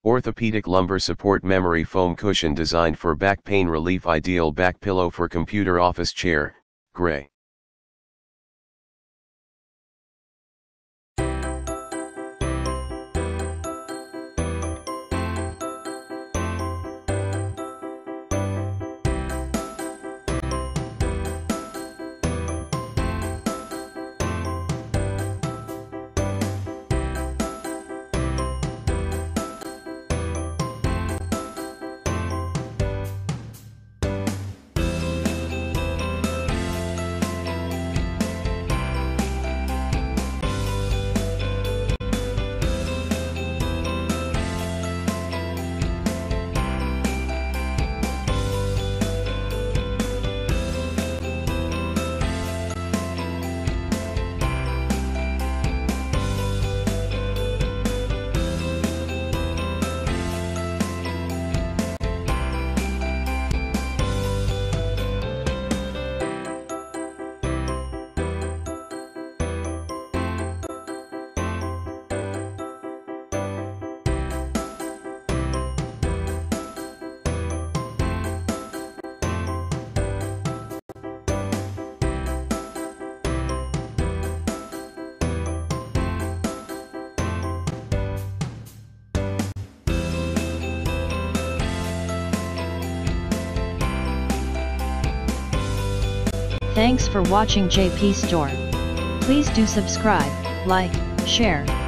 Orthopedic lumbar support memory foam cushion designed for back pain relief. Ideal back pillow for computer office chair, gray. Thanks for watching JP Store. Please do subscribe, like, share,